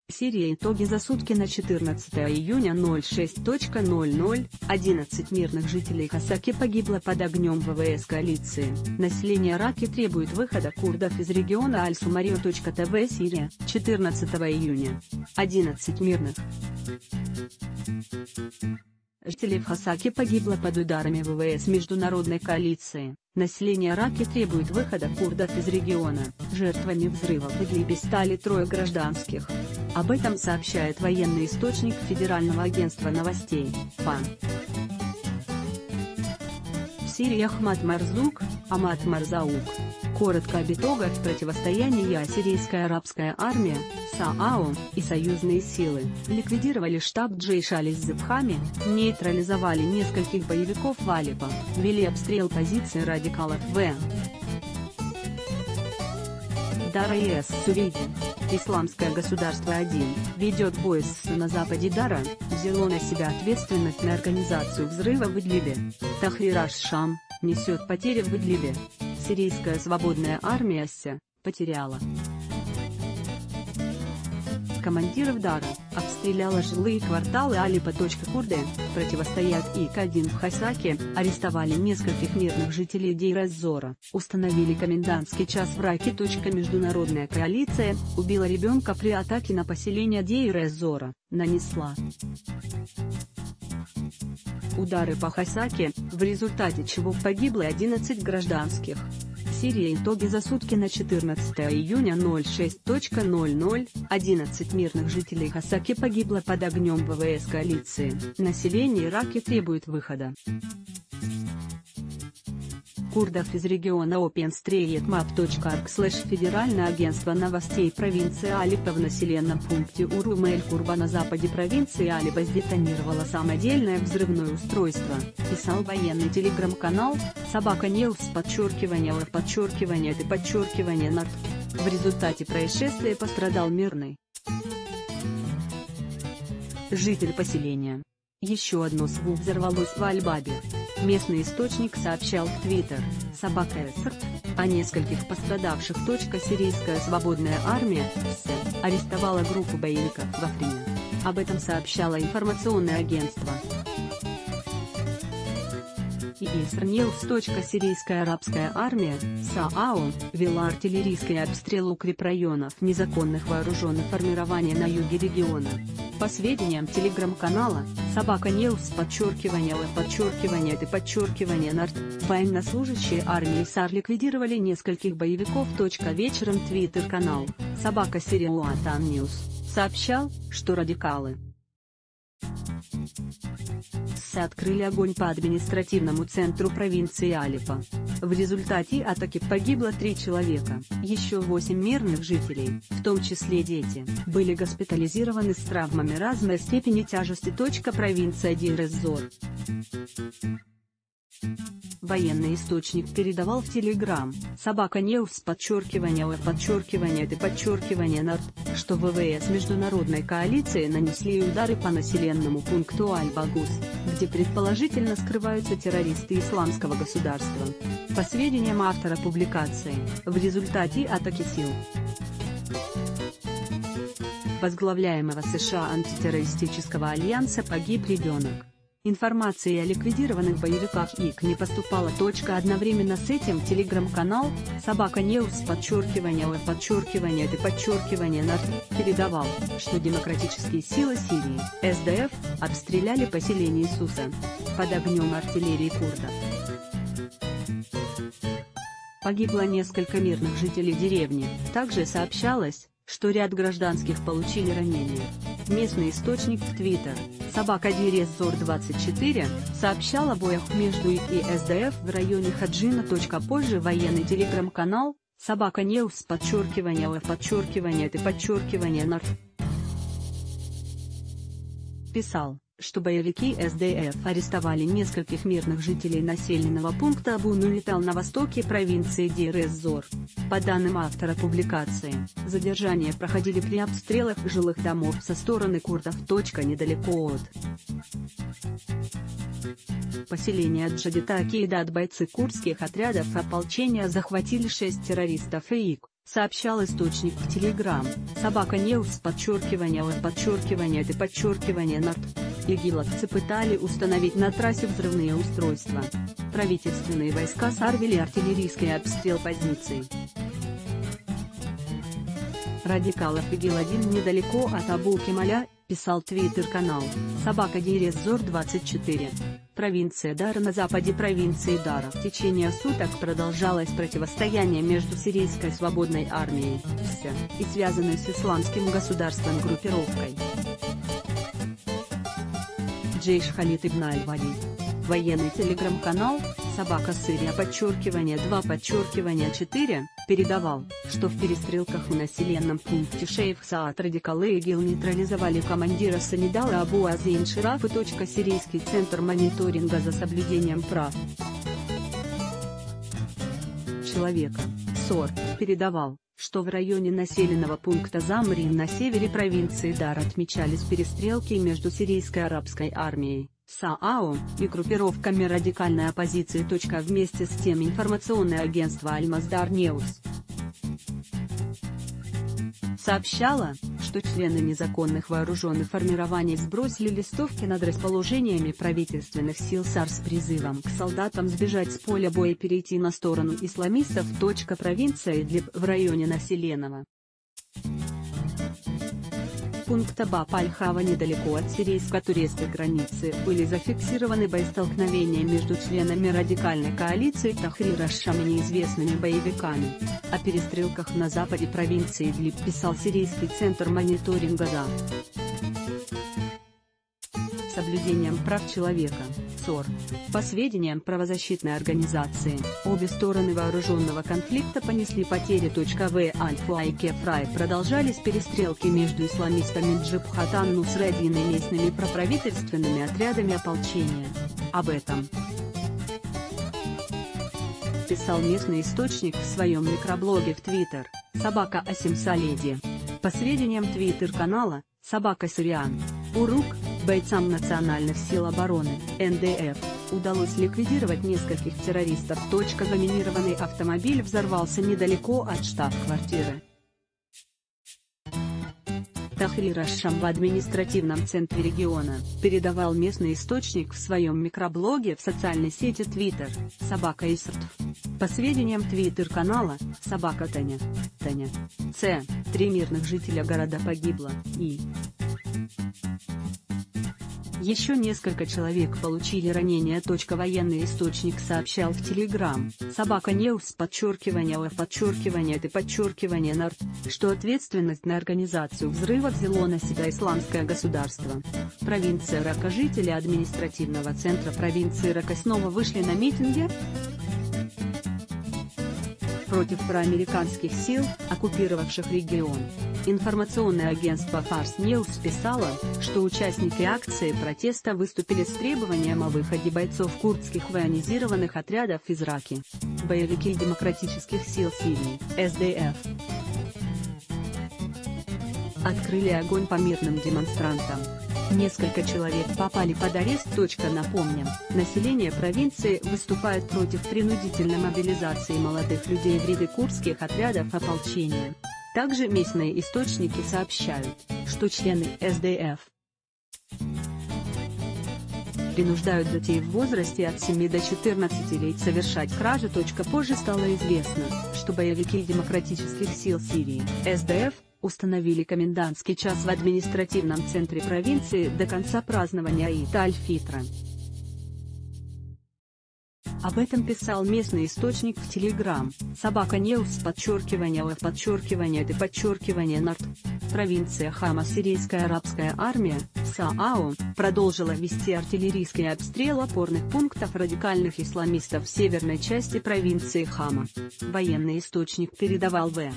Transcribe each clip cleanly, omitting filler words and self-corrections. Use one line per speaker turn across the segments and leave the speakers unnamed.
Сирия. Итоги за сутки на 14 июня 06:00. 11 мирных жителей Хасаки погибло под огнем ВВС коалиции. Население Раки требует выхода курдов из региона Аль-Сумарио.тв. Сирия. 14 июня. 11 мирных жителей в Хасаке погибло под ударами ВВС международной коалиции. Население Раки требует выхода курдов из региона. Жертвами взрыва в Идлибе стали 3 гражданских. Об этом сообщает военный источник Федерального агентства новостей, ФА. В Сирии Ахмад Марзаук. Коротко об итогах противостояния. Сирийская арабская армия, СААО, и союзные силы ликвидировали штаб Джейш аль-Ислами, нейтрализовали нескольких боевиков в Алеппо, вели обстрел позиций радикалов в Дара и Эс-Сувейде. Исламское государство-1 ведет бой на западе Дара, взяло на себя ответственность на организацию взрыва в Идлибе. Тахрир аш-Шам несет потери в Идлибе. Сирийская свободная армия потеряла командиров Дара, обстреляла жилые кварталы Алеппо. Курды противостоят ИК-1 в Хасаке, арестовали нескольких мирных жителей Дейр-эз-Зора, установили комендантский час в Раке. Международная коалиция убила ребенка при атаке на поселение Дейр-эз-Зора, нанесла удары по Хасаке, в результате чего погибло 11 гражданских. Сирия. Итоги за сутки на 14 июня 06:00. 11 мирных жителей Хасаки погибло под огнем ВВС коалиции. Население Ирака требует выхода курдов из региона OpenStreetMap.org/ Федеральное агентство новостей провинции Алеппо. В населенном пункте Урум-эль-Курба на западе провинции Алеппо сдетонировало самодельное взрывное устройство, писал военный телеграм-канал @News_. В результате происшествия пострадал мирный житель поселения. Еще одно СВУ взорвалось в Аль-Бабе. Местный источник сообщал в Твиттер, @Эсерт, о нескольких пострадавших. Сирийская свободная армия, арестовала группу боевиков в Африне. Об этом сообщало информационное агентство News. Сирийская арабская армия, СААО, вела артиллерийский обстрел укрепрайонов незаконных вооруженных формирований на юге региона. По сведениям телеграм-канала, @News_, военнослужащие армии САР ликвидировали нескольких боевиков. Вечером твиттер-канал @Syrian News сообщал, что радикалы открыли огонь по административному центру провинции Алеппо. В результате атаки погибло 3 человека, еще 8 мирных жителей, в том числе дети, были госпитализированы с травмами разной степени тяжести. Провинция Дейр-эз-Зор. Военный источник передавал в Телеграм, @News_, что ВВС международной коалиции нанесли удары по населенному пункту Аль-Багус, где предположительно скрываются террористы исламского государства. По сведениям автора публикации, в результате атаки сил возглавляемого США антитеррористического альянса погиб ребенок. Информации о ликвидированных боевиках ИК не поступало. Одновременно с этим телеграм-канал @News_, передавал, что демократические силы Сирии, СДФ, обстреляли поселение Суса под огнем артиллерии курдов. Погибло несколько мирных жителей деревни. Также сообщалось, что ряд гражданских получили ранения. Местный источник в Твиттер, @Дейр-эз-Зор-24, сообщал о боях между ИК и СДФ в районе Хаджина. Позже военный телеграм-канал @News_, писал, что боевики СДФ арестовали нескольких мирных жителей населенного пункта Абу-Нуитал на востоке провинции Дейр-эз-Зор. По данным автора публикации, задержания проходили при обстрелах жилых домов со стороны курдов. Недалеко от Поселение Джадита-Акейдат бойцы курдских отрядов ополчения захватили 6 террористов ИИК, сообщал источник в Telegram. @news _Нарт. Игиловцы пытали установить на трассе взрывные устройства. Правительственные войска САР вели артиллерийский обстрел позиций радикалов ИГИЛ-1 недалеко от Абу-Кемаля, писал твиттер-канал @DRSZOR24. Провинция Дара. На западе провинции Дара в течение суток продолжалось противостояние между Сирийской свободной армией (СС) и связанной с Исламским государством группировкой Джейш Халид ибн аль-Валид. Военный телеграм-канал @Сырия_2_4 передавал, что в перестрелках в населенном пункте Шейх-Саад радикалы ИГИЛ нейтрализовали командира Санидала Абу Азейн Ширафа. Сирийский центр мониторинга за соблюдением прав человека (СОР) передавал, что в районе населенного пункта Замрин на севере провинции Дар отмечались перестрелки между сирийской арабской армией СААО и группировками радикальной оппозиции. Вместе с тем информационное агентство Аль-Масдар Ньюс сообщало, что члены незаконных вооруженных формирований сбросили листовки над расположениями правительственных сил САР с призывом к солдатам сбежать с поля боя и перейти на сторону исламистов. Провинция Идлиб в районе населенного пункта Баб-аль-Хава недалеко от сирийско-турецкой границы были зафиксированы боестолкновения между членами радикальной коалиции Тахрир аш-Шам и неизвестными боевиками. О перестрелках на западе провинции Идлиб писал сирийский центр мониторинга за соблюдением прав человека (СОР). По сведениям правозащитной организации, обе стороны вооруженного конфликта понесли потери. В Аль-Фуа и Кефрай продолжались перестрелки между исламистами Джабхат ан-Нусра-Дин и местными проправительственными отрядами ополчения. Об этом писал местный источник в своем микроблоге в Twitter, @AsimSaledi. По сведениям твиттер-канала @Сыриан Урук, бойцам Национальных сил обороны (НДФ) удалось ликвидировать нескольких террористов. Заминированный автомобиль взорвался недалеко от штаб-квартиры Тахрир аш-Шам в административном центре региона, передавал местный источник в своем микроблоге в социальной сети Twitter, @Исртв. По сведениям твиттер-канала @Таня. 3 мирных жителя города погибло, и еще несколько человек получили ранения. Военный источник сообщал в Telegram @news _Нарт, что ответственность на организацию взрыва взяло на себя Исламское государство. Провинция Рака. Жители административного центра провинции Рака снова вышли на митинги против проамериканских сил, оккупировавших регион. Информационное агентство Fars News писало, что участники акции протеста выступили с требованием о выходе бойцов курдских военизированных отрядов из Раки. Боевики Демократических сил Сирии (СДФ) открыли огонь по мирным демонстрантам. Несколько человек попали под арест. Напомним, население провинции выступает против принудительной мобилизации молодых людей в ряды курдских отрядов ополчения. Также местные источники сообщают, что члены СДФ принуждают детей в возрасте от 7 до 14 лет совершать кражи. Позже стало известно, что боевики Демократических сил Сирии (СДФ) установили комендантский час в административном центре провинции до конца празднования Ид аль-Фитра. Об этом писал местный источник в Telegram @news _Нарт. Провинция Хама. Сирийская арабская армия СААО продолжила вести артиллерийский обстрел опорных пунктов радикальных исламистов в северной части провинции Хама. Военный источник передавал в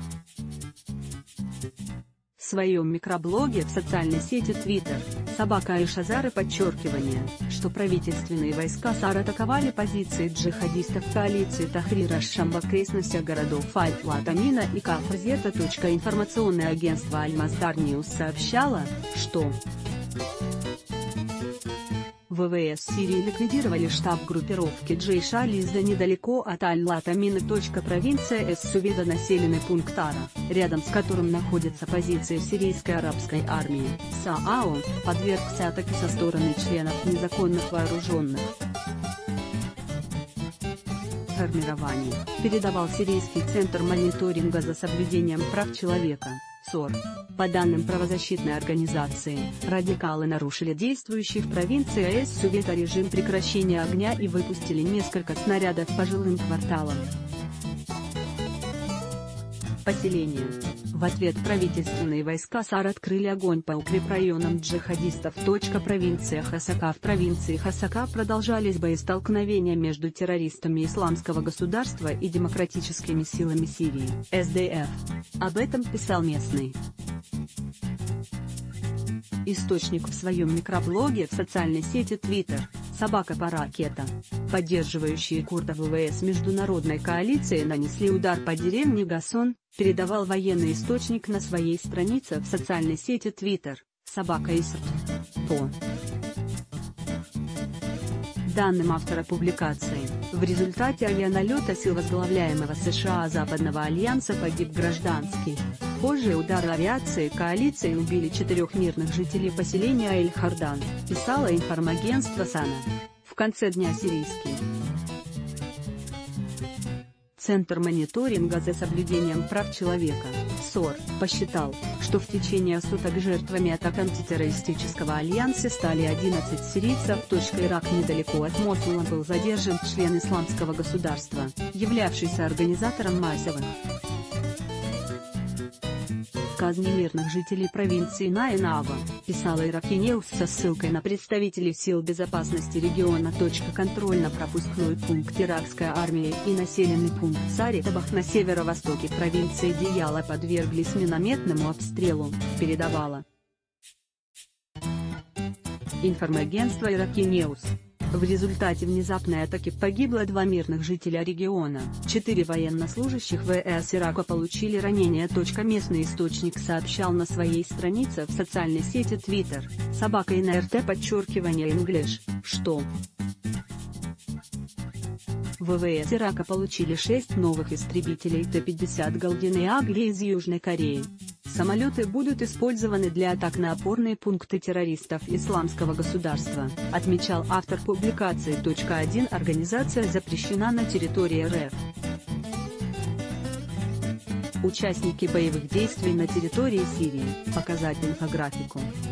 своем микроблоге в социальной сети Twitter, @Айшазары что правительственные войска САР атаковали позиции джихадистов коалиции Тахрир аш-Шам в окрестностях городов Аль-Флат-Амина и Кафр-Зета. Информационное агентство Аль-Масдар Ньюс сообщало, что ВВС Сирии ликвидировали штаб группировки Джейш аль-Исда недалеко от Аль-Латамина. Провинция Эс-Суведа, населенный пункт Ара, рядом с которым находится позиция сирийской арабской армии, СААО, подвергся атаке со стороны членов незаконных вооруженных формирований, передавал Сирийский центр мониторинга за соблюдением прав человека, СОР. По данным правозащитной организации, радикалы нарушили действующий в провинции Эс-Суведа режим прекращения огня и выпустили несколько снарядов по жилым кварталам поселения. В ответ правительственные войска САР открыли огонь по укрепрайонам джихадистов. Провинция Хасака. В провинции Хасака продолжались боестолкновения между террористами Исламского государства и демократическими силами Сирии, СДФ. Об этом писал местный источник в своем микроблоге в социальной сети Twitter. Собака-паракета, поддерживающие курдов ВВС международной коалиции, нанесли удар по деревне Гасон, передавал военный источник на своей странице в социальной сети Twitter. Собака Исрт. По данным автора публикации, в результате авианалета сил возглавляемого США Западного альянса погиб гражданский. Позже удары авиации коалиции убили 4 мирных жителей поселения Эль-Хардан, писало информагентство САНА. В конце дня сирийский Центр мониторинга за соблюдением прав человека, СОР, посчитал, что в течение суток жертвами атак антитеррористического альянса стали 11 сирийцев. Ирак. Недалеко от Мосула был задержан член Исламского государства, являвшийся организатором массовых казни мирных жителей провинции Найнава, писала Иракинеус со ссылкой на представителей сил безопасности региона. Контрольно-пропускной пункт иракской армии и населенный пункт Саритабах на северо-востоке провинции Дияла подверглись минометному обстрелу, передавало информагентство Иракинеус. В результате внезапной атаки погибло 2 мирных жителя региона, 4 военнослужащих ВС Ирака получили ранения. Местный источник сообщал на своей странице в социальной сети Twitter, собака НРТ English, что ВВС Ирака получили 6 новых истребителей Т-50 Golden Eagle из Южной Кореи. Самолеты будут использованы для атак на опорные пункты террористов Исламского государства, отмечал автор публикации. 1. Организация запрещена на территории РФ. Участники боевых действий на территории Сирии. Показать инфографику.